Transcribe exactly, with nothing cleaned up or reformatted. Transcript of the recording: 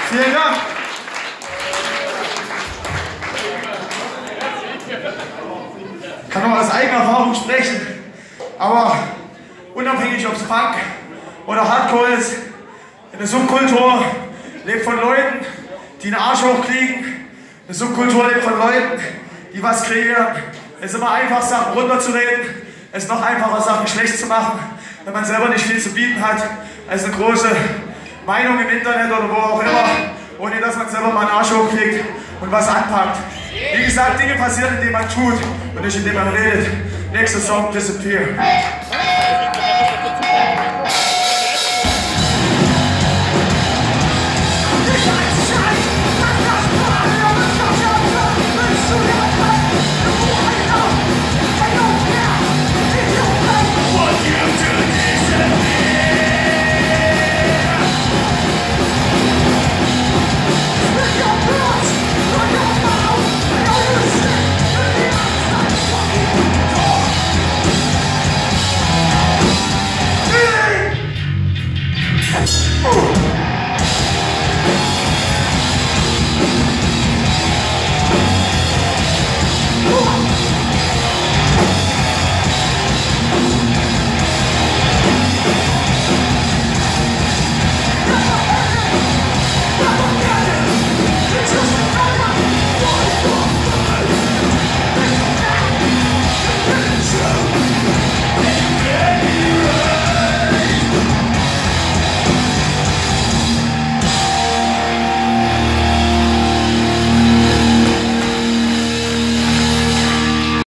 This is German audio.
Vielen Dank. Ich kann nur aus eigener Erfahrung sprechen, aber unabhängig ob es Punk oder Hardcore ist, eine Subkultur lebt von Leuten, die den Arsch hochkriegen. Eine Subkultur lebt von Leuten, die was kreieren. Es ist immer einfach, Sachen runterzureden. Es ist noch einfacher, Sachen schlecht zu machen, wenn man selber nicht viel zu bieten hat, als eine große Meinung im Internet oder wo auch immer, ohne dass man selber mal einen Arsch hochkriegt und was anpackt. Wie gesagt, Dinge passieren, indem man tut und nicht indem man redet. Nächster Song, Disappear.